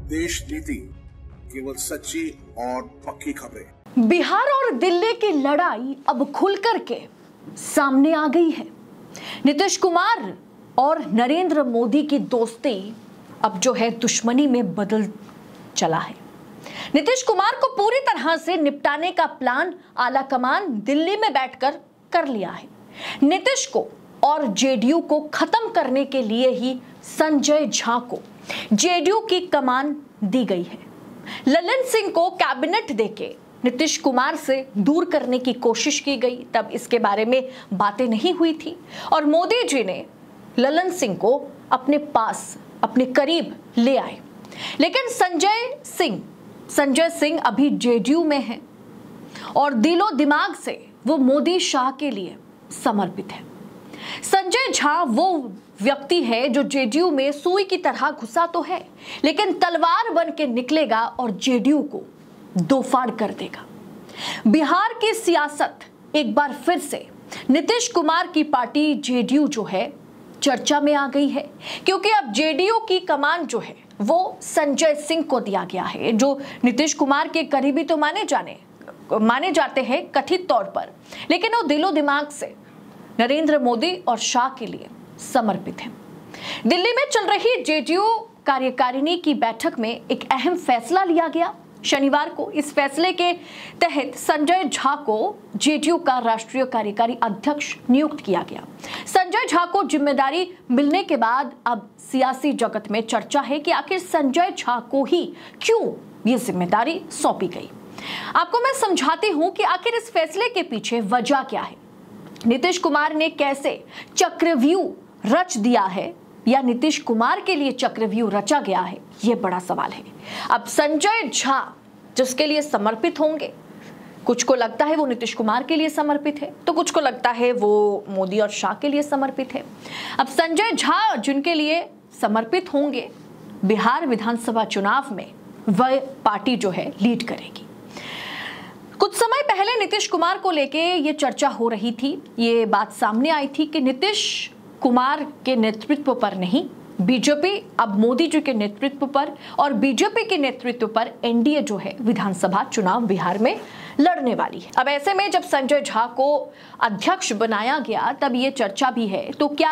देश नीति, केवल सच्ची और पक्की खबरें। बिहार और दिल्ली की लड़ाई अब खुलकर के सामने आ गई है। नीतीश कुमार और नरेंद्र मोदी की दोस्ती अब जो है दुश्मनी में बदल चला है। नीतीश कुमार को पूरी तरह से निपटाने का प्लान आला कमान दिल्ली में बैठकर कर लिया है। नीतीश को और जेडीयू को खत्म करने के लिए ही संजय झा को जेडीयू की कमान दी गई है। ललन सिंह को कैबिनेट देके नीतीश कुमार से दूर करने की कोशिश की गई, तब इसके बारे में बातें नहीं हुई थी और मोदी जी ने ललन सिंह को अपने पास, अपने करीब ले आए। लेकिन संजय सिंह अभी जेडीयू में है और दिलो दिमाग से वो मोदी शाह के लिए समर्पित है। संजय झा वो व्यक्ति है जो जेडीयू में सुई की तरह घुसा तो है, लेकिन तलवार बन के निकलेगा और जेडीयू को दो फाड़ कर देगा। बिहार की सियासत एक बार फिर से नीतीश कुमार की पार्टी जेडीयू जो है चर्चा में आ गई है, क्योंकि अब जेडीयू की कमान जो है वो संजय सिंह को दिया गया है, जो नीतीश कुमार के करीबी तो माने जाते हैं कथित तौर पर, लेकिन वो दिलो दिमाग से नरेंद्र मोदी और शाह के लिए समर्पित है। दिल्ली में चल रही जेडीयू कार्यकारिणी की बैठक में एक अहम फैसला लिया गया शनिवार को। इस फैसले के तहत संजय झा को जेडीयू का राष्ट्रीय कार्यकारी अध्यक्ष नियुक्त किया गया। संजय झा को जिम्मेदारी मिलने के बाद अब सियासी जगत में चर्चा है कि आखिर संजय झा को ही क्यों ये जिम्मेदारी सौंपी गई। आपको मैं समझाती हूं कि आखिर इस फैसले के पीछे वजह क्या है। नीतीश कुमार ने कैसे चक्रव्यूह रच दिया है, या नीतीश कुमार के लिए चक्रव्यूह रचा गया है, यह बड़ा सवाल है। अब संजय झा जिसके लिए समर्पित होंगे, कुछ को लगता है वो नीतीश कुमार के लिए समर्पित है, तो कुछ को लगता है वो मोदी और शाह के लिए समर्पित है। अब संजय झा जिनके लिए समर्पित होंगे, बिहार विधानसभा चुनाव में वह पार्टी जो है लीड करेगी। कुछ समय पहले नीतीश कुमार को लेके ये चर्चा हो रही थी, ये बात सामने आई थी कि नीतीश कुमार के नेतृत्व पर नहीं, बीजेपी अब मोदी जी के नेतृत्व पर और बीजेपी के नेतृत्व पर एनडीए जो है विधानसभा चुनाव बिहार में लड़ने वाली है। अब ऐसे में जब संजय झा को अध्यक्ष बनाया गया तब ये चर्चा भी है, तो क्या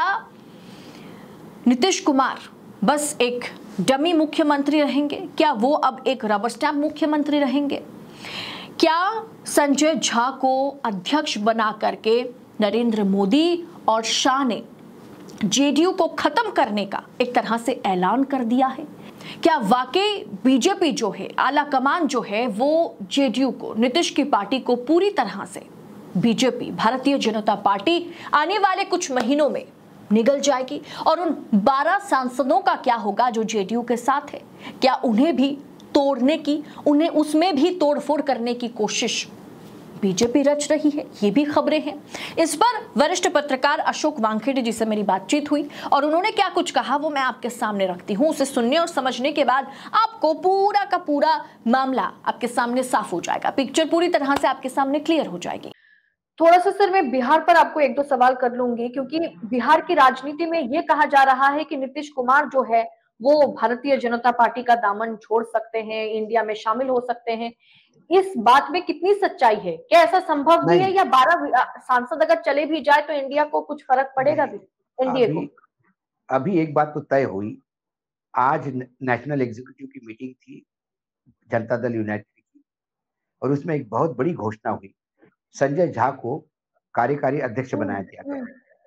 नीतीश कुमार बस एक डमी मुख्यमंत्री रहेंगे? क्या वो अब एक रबर स्टैम्प मुख्यमंत्री रहेंगे? क्या संजय झा को अध्यक्ष बना करके नरेंद्र मोदी और शाह ने जेडीयू को खत्म करने का एक तरह से ऐलान कर दिया है? क्या वाकई बीजेपी जो है, आला कमान जो है, वो जेडीयू को, नीतीश की पार्टी को पूरी तरह से बीजेपी, भारतीय जनता पार्टी आने वाले कुछ महीनों में निगल जाएगी? और उन 12 सांसदों का क्या होगा जो जेडीयू के साथ है? क्या उन्हें भी तोड़ने की, उन्हें उसमें भी तोड़फोड़ करने की कोशिश बीजेपी रच रही है? ये भी खबरें हैं। इस पर वरिष्ठ पत्रकार अशोक वानखेड़े जी से मेरी बातचीत हुई और उन्होंने क्या कुछ कहा वो मैं आपके सामने रखती हूं। उसे सुनने और समझने के बाद आपको पूरा का पूरा मामला आपके सामने साफ हो जाएगा, पिक्चर पूरी तरह से आपके सामने क्लियर हो जाएगी। थोड़ा सा सर मैं बिहार पर आपको एक दो सवाल कर लूंगी, क्योंकि बिहार की राजनीति में ये कहा जा रहा है कि नीतीश कुमार जो है वो भारतीय जनता पार्टी का दामन छोड़ सकते हैं, इंडिया में शामिल हो सकते हैं। इस बात में कितनी सच्चाई है? क्या ऐसा संभव भी है, या 12 सांसद अगर चले भी जाए तो इंडिया को कुछ फर्क पड़ेगा भी एनडीए को? अभी एक बात तो तय हुई, आज नेशनल एग्जीक्यूटिव की मीटिंग थी जनता दल यूनाइटेड की, और उसमें एक बहुत बड़ी घोषणा हुई, संजय झा को कार्यकारी अध्यक्ष बनाया गया।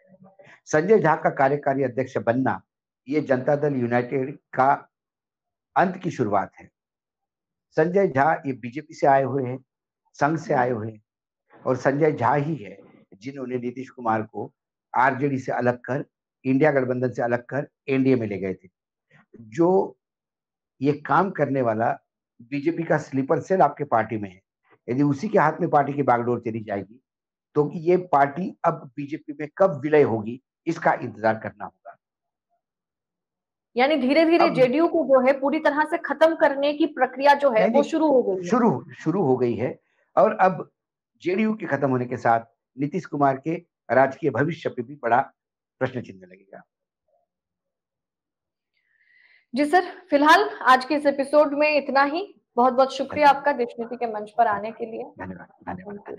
संजय झा का कार्यकारी अध्यक्ष बनना ये जनता दल यूनाइटेड का अंत की शुरुआत है। संजय झा ये बीजेपी से आए हुए हैं, संघ से आए हुए हैं, और संजय झा ही है जिन्होंने नीतीश कुमार को आरजेडी से अलग कर, इंडिया गठबंधन से अलग कर एनडीए में ले गए थे। जो ये काम करने वाला बीजेपी का स्लीपर सेल आपके पार्टी में है, यदि उसी के हाथ में पार्टी की बागडोर चली जाएगी तो ये पार्टी अब बीजेपी में कब विलय होगी, इसका इंतजार करना होगा। यानी धीरे धीरे जेडीयू को जो है पूरी तरह से खत्म करने की प्रक्रिया जो है वो शुरू हो गई है। शुरू हो गई है, और अब जेडीयू के खत्म होने के साथ नीतीश कुमार के राजकीय भविष्य पे भी बड़ा प्रश्न चिन्ह लगेगा। जी सर, फिलहाल आज के इस एपिसोड में इतना ही। बहुत बहुत शुक्रिया आपका देश नीति के मंच पर आने के लिए। धन्यवाद।